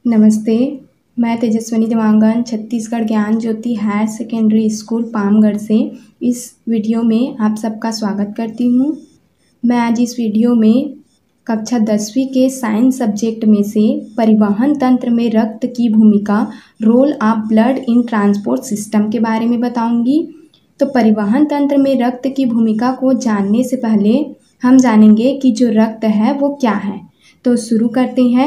नमस्ते। मैं Tejaswini Dewangan Chhattisgarh Gyan Jyoti higher secondary school Pamgarh से इस वीडियो में आप सबका स्वागत करती हूँ। मैं आज इस वीडियो में कक्षा 10वीं के साइंस सब्जेक्ट में से परिवहन तंत्र में रक्त की भूमिका, role of blood in transport system के बारे में बताऊंगी। तो परिवहन तंत्र में रक्त की भूमिका को जानने से पहले हम जानेंगे कि जो रक्त है वो क्या है। तो शुरू करते हैं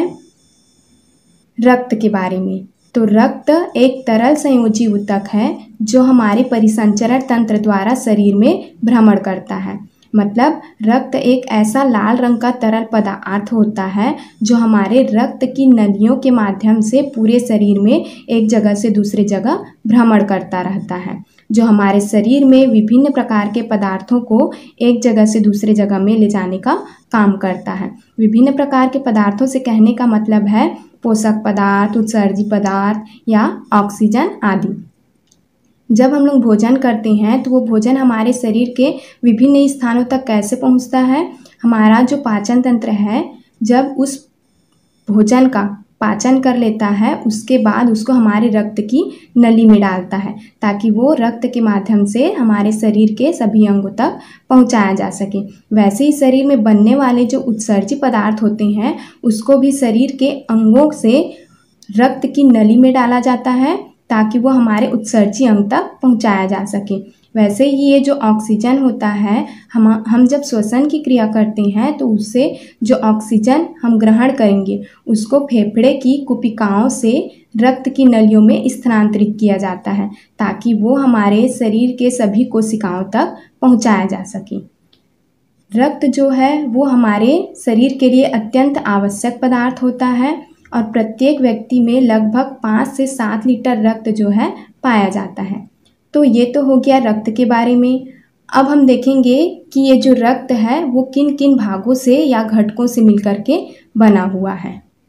रक्त के बारे में। तो रक्त एक तरल संयोजी ऊतक है जो हमारे परिसंचरण तंत्र द्वारा शरीर में भ्रमण करता है। मतलब रक्त एक ऐसा लाल रंग का तरल पदार्थ होता है जो हमारे रक्त की नलियों के माध्यम से पूरे शरीर में एक जगह से दूसरे जगह भ्रमण करता रहता है, जो हमारे शरीर में विभिन्न प्रकार के पदार्थों को एक जगह से दूसरे जगह में ले जाने का काम करता है। विभिन्न प्रकार के पदार्थों से कहने का मतलब है पोषक पदार्थ, उत्सर्जी पदार्थ या ऑक्सीजन आदि। जब हम लोग भोजन करते हैं तो वो भोजन हमारे शरीर के विभिन्न स्थानों तक कैसे पहुंचता है। हमारा जो पाचन तंत्र है, जब उस भोजन का पाचन कर लेता है उसके बाद उसको हमारे रक्त की नली में डालता है ताकि वो रक्त के माध्यम से हमारे शरीर के सभी अंगों तक पहुंचाया जा सके। वैसे ही शरीर में बनने वाले जो उत्सर्जी पदार्थ होते हैं उसको भी शरीर के अंगों से रक्त की नली में डाला जाता है ताकि वो हमारे उत्सर्जी अंग तक पहुंचाया जा सके। वैसे ही ये जो ऑक्सीजन होता है, हम जब श्वसन की क्रिया करते हैं तो उससे जो ऑक्सीजन हम ग्रहण करेंगे उसको फेफड़े की कुपिकाओं से रक्त की नलियों में स्थानांतरित किया जाता है ताकि वो हमारे शरीर के सभी कोशिकाओं तक पहुंचाया जा सके। रक्त जो है वो हमारे शरीर के लिए अत्यंत आवश्यक पदार्थ होता है और प्रत्येक व्यक्ति में लगभग 5 से 7 लीटर रक्त जो है पाया जाता है। तो ये तो हो गया रक्त के बारे में। अब हम देखेंगे कि ये जो रक्त है वो किन किन भागों से या घटकों से मिलकर के बना हुआ है।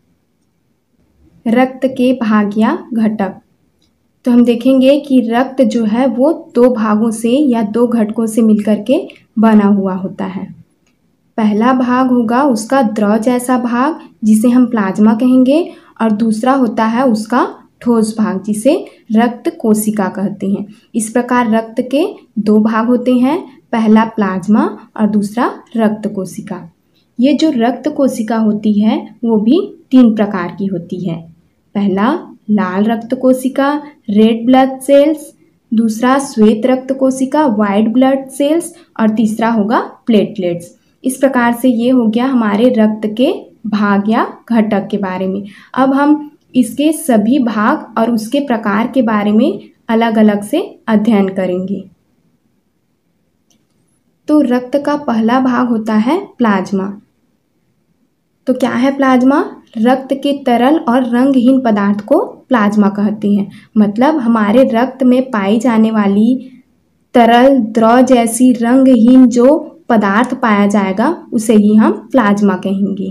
रक्त के भाग या घटक। तो हम देखेंगे कि रक्त जो है वो 2 भागों से या 2 घटकों से मिलकर के बना हुआ होता है। पहला भाग होगा उसका द्रव जैसा भाग जिसे हम प्लाज्मा कहेंगे, और दूसरा होता है उसका ठोस भाग जिसे रक्त कोशिका कहते हैं। इस प्रकार रक्त के 2 भाग होते हैं, पहला प्लाज्मा और दूसरा रक्त कोशिका। ये जो रक्त कोशिका होती है वो भी 3 प्रकार की होती है। पहला लाल रक्त कोशिका रेड ब्लड सेल्स, दूसरा श्वेत रक्त कोशिका वाइट ब्लड सेल्स और तीसरा होगा प्लेटलेट्स। इस प्रकार से ये हो गया हमारे रक्त के भाग या घटक के बारे में। अब हम इसके सभी भाग और उसके प्रकार के बारे में अलग अलग से अध्ययन करेंगे। तो रक्त का पहला भाग होता है प्लाज्मा। तो क्या है प्लाज्मा? रक्त के तरल और रंगहीन पदार्थ को प्लाज्मा कहते हैं। मतलब हमारे रक्त में पाई जाने वाली तरल द्रव जैसी रंगहीन जो पदार्थ पाया जाएगा उसे ही हम प्लाज्मा कहेंगे।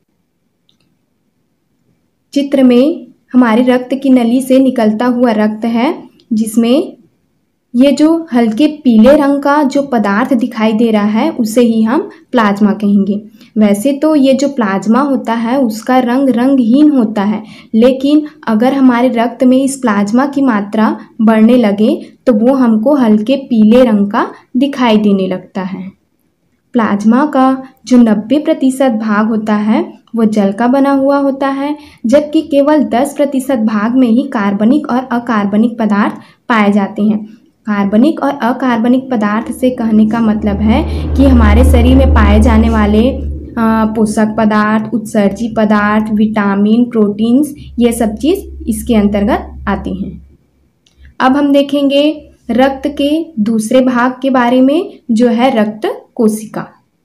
चित्र में हमारे रक्त की नली से निकलता हुआ रक्त है जिसमें ये जो हल्के पीले रंग का जो पदार्थ दिखाई दे रहा है उसे ही हम प्लाज्मा कहेंगे। वैसे तो ये जो प्लाज्मा होता है उसका रंग रंगहीन होता है, लेकिन अगर हमारे रक्त में इस प्लाज्मा की मात्रा बढ़ने लगे तो वो हमको हल्के पीले रंग का दिखाई देने लगता है। प्लाज्मा का जो 90% भाग होता है वो जल का बना हुआ होता है, जबकि केवल 10% भाग में ही कार्बनिक और अकार्बनिक पदार्थ पाए जाते हैं। कार्बनिक और अकार्बनिक पदार्थ से कहने का मतलब है कि हमारे शरीर में पाए जाने वाले पोषक पदार्थ, उत्सर्जी पदार्थ, विटामिन, प्रोटीन्स, ये सब चीज़ इसके अंतर्गत आती हैं। अब हम देखेंगे रक्त के दूसरे भाग के बारे में जो है रक्त कोशिका।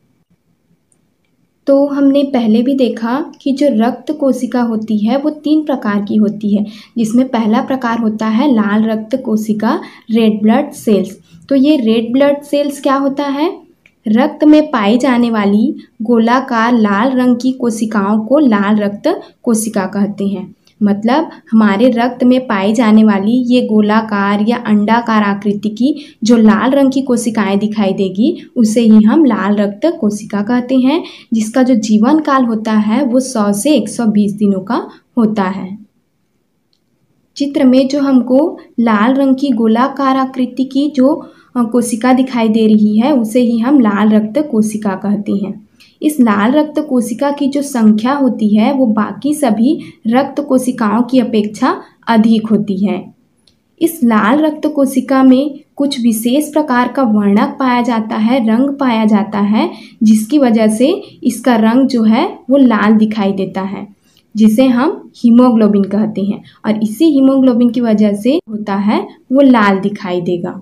तो हमने पहले भी देखा कि जो रक्त कोशिका होती है वो 3 प्रकार की होती है, जिसमें पहला प्रकार होता है लाल रक्त कोशिका रेड ब्लड सेल्स। तो ये रेड ब्लड सेल्स क्या होता है? रक्त में पाई जाने वाली गोलाकार लाल रंग की कोशिकाओं को लाल रक्त कोशिका कहते हैं। मतलब हमारे रक्त में पाई जाने वाली ये गोलाकार या अंडाकार आकृति की जो लाल रंग की कोशिकाएं दिखाई देगी उसे ही हम लाल रक्त कोशिका कहते हैं, जिसका जो जीवन काल होता है वो 100 से 120 दिनों का होता है। चित्र में जो हमको लाल रंग की गोलाकार आकृति की जो कोशिका दिखाई दे रही है उसे ही हम लाल रक्त कोशिका कहते हैं। इस लाल रक्त कोशिका की जो संख्या होती है वो बाकी सभी रक्त कोशिकाओं की अपेक्षा अधिक होती है। इस लाल रक्त कोशिका में कुछ विशेष प्रकार का वर्णक पाया जाता है, रंग पाया जाता है, जिसकी वजह से इसका रंग जो है वो लाल दिखाई देता है, जिसे हम हीमोग्लोबिन कहते हैं। और इसी हीमोग्लोबिन की वजह से होता है वो लाल दिखाई देगा।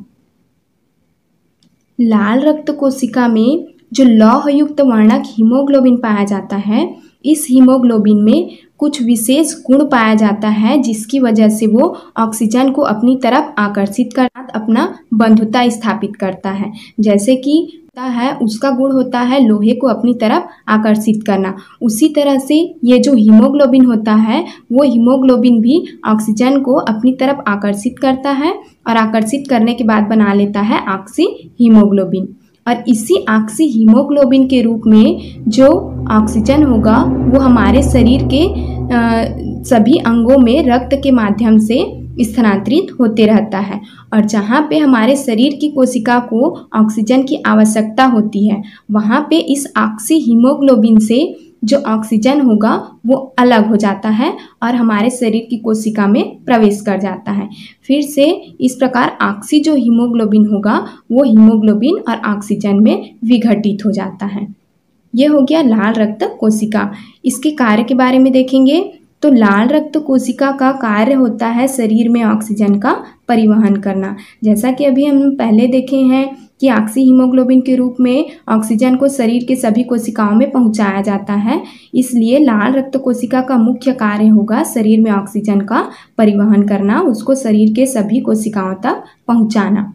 लाल रक्त कोशिका में जो लौह युक्त वर्णक हीमोग्लोबिन पाया जाता है, इस हीमोग्लोबिन में कुछ विशेष गुण पाया जाता है, जिसकी वजह से वो ऑक्सीजन को अपनी तरफ आकर्षित कर अपना बंधुता स्थापित करता है। जैसे कि उसका गुण होता है लोहे को अपनी तरफ आकर्षित करना, उसी तरह से ये जो हीमोग्लोबिन होता है वो हीमोग्लोबिन भी ऑक्सीजन को अपनी तरफ आकर्षित करता है और आकर्षित करने के बाद बना लेता है ऑक्सी हीमोग्लोबिन। और इसी ऑक्सी हीमोग्लोबिन के रूप में जो ऑक्सीजन होगा वो हमारे शरीर के सभी अंगों में रक्त के माध्यम से स्थानांतरित होते रहता है। और जहाँ पे हमारे शरीर की कोशिका को ऑक्सीजन की आवश्यकता होती है वहाँ पे इस ऑक्सी हीमोग्लोबिन से जो ऑक्सीजन होगा वो अलग हो जाता है और हमारे शरीर की कोशिका में प्रवेश कर जाता है। फिर से इस प्रकार ऑक्सी जो हीमोग्लोबिन होगा वो हीमोग्लोबिन और ऑक्सीजन में विघटित हो जाता है। ये हो गया लाल रक्त कोशिका। इसके कार्य के बारे में देखेंगे तो लाल रक्त कोशिका का कार्य होता है शरीर में ऑक्सीजन का परिवहन करना। जैसा कि अभी हम पहले देखे हैं कि ऑक्सी हीमोग्लोबिन के रूप में ऑक्सीजन को शरीर के सभी कोशिकाओं में पहुंचाया जाता है, इसलिए लाल रक्त कोशिका का मुख्य कार्य होगा शरीर में ऑक्सीजन का परिवहन करना, उसको शरीर के सभी कोशिकाओं तक पहुंचाना।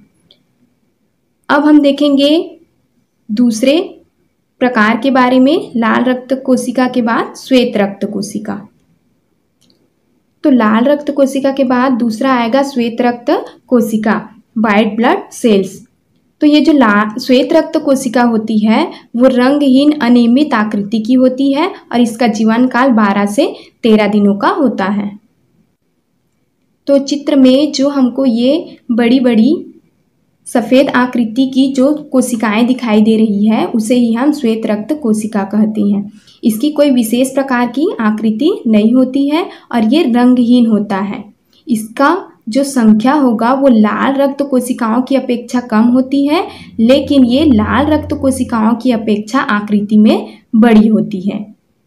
अब हम देखेंगे दूसरे प्रकार के बारे में लाल रक्त कोशिका के बाद श्वेत रक्त कोशिका। तो लाल रक्त कोशिका के बाद दूसरा आएगा श्वेत रक्त कोशिका, व्हाइट ब्लड सेल्स। तो ये जो श्वेत रक्त कोशिका होती है वो रंगहीन अनियमित आकृति की होती है और इसका जीवन काल 12 से 13 दिनों का होता है। तो चित्र में जो हमको ये बड़ी बड़ी सफ़ेद आकृति की जो कोशिकाएं दिखाई दे रही है उसे ही हम श्वेत रक्त कोशिका कहते हैं। इसकी कोई विशेष प्रकार की आकृति नहीं होती है और ये रंगहीन होता है। इसका जो संख्या होगा वो लाल रक्त कोशिकाओं की अपेक्षा कम होती है, लेकिन ये लाल रक्त कोशिकाओं की अपेक्षा आकृति में बड़ी होती है।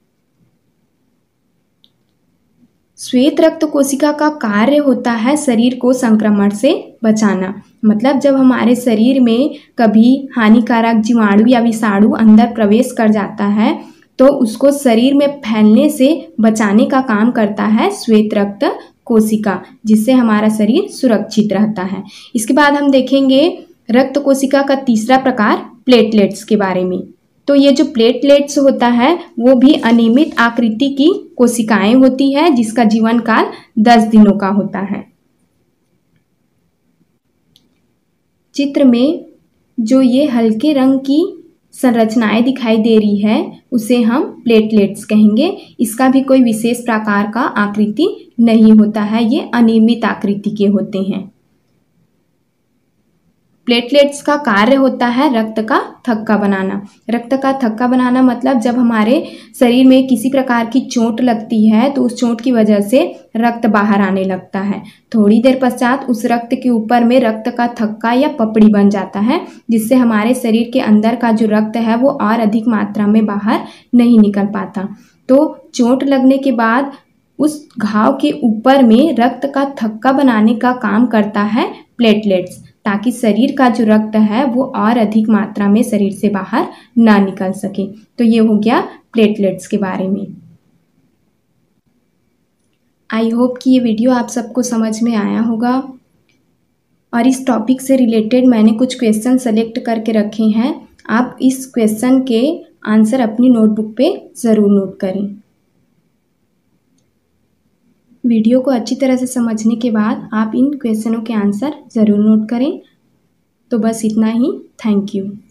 श्वेत रक्त कोशिका का कार्य होता है शरीर को संक्रमण से बचाना। मतलब जब हमारे शरीर में कभी हानिकारक जीवाणु या विषाणु अंदर प्रवेश कर जाता है तो उसको शरीर में फैलने से बचाने का काम करता है श्वेत रक्त कोशिका, जिससे हमारा शरीर सुरक्षित रहता है। इसके बाद हम देखेंगे रक्त कोशिका का तीसरा प्रकार प्लेटलेट्स के बारे में। तो ये जो प्लेटलेट्स होता है वो भी अनियमित आकृति की कोशिकाएं होती है, जिसका जीवन काल 10 दिनों का होता है। चित्र में जो ये हल्के रंग की संरचनाएं दिखाई दे रही है उसे हम प्लेटलेट्स कहेंगे। इसका भी कोई विशेष प्रकार का आकृति नहीं होता है, ये अनियमित आकृति के होते हैं। प्लेटलेट्स का कार्य होता है रक्त का थक्का बनाना। रक्त का थक्का बनाना मतलब जब हमारे शरीर में किसी प्रकार की चोट लगती है तो उस चोट की वजह से रक्त बाहर आने लगता है। थोड़ी देर पश्चात उस रक्त के ऊपर में रक्त का थक्का या पपड़ी बन जाता है, जिससे हमारे शरीर के अंदर का जो रक्त है वो और अधिक मात्रा में बाहर नहीं निकल पाता। तो चोट लगने के बाद उस घाव के ऊपर में रक्त का थक्का बनाने का काम करता है प्लेटलेट्स, ताकि शरीर का जो रक्त है वो और अधिक मात्रा में शरीर से बाहर ना निकल सके। तो ये हो गया प्लेटलेट्स के बारे में। आई होप कि ये वीडियो आप सबको समझ में आया होगा और इस टॉपिक से रिलेटेड मैंने कुछ क्वेश्चन सेलेक्ट करके रखे हैं। आप इस क्वेश्चन के आंसर अपनी नोटबुक पे ज़रूर नोट करें। वीडियो को अच्छी तरह से समझने के बाद आप इन क्वेश्चनों के आंसर ज़रूर नोट करें। तो बस इतना ही। Thank you.